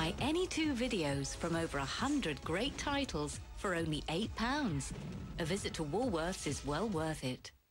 Buy any 2 videos from over 100 great titles for only £8. A visit to Woolworths is well worth it.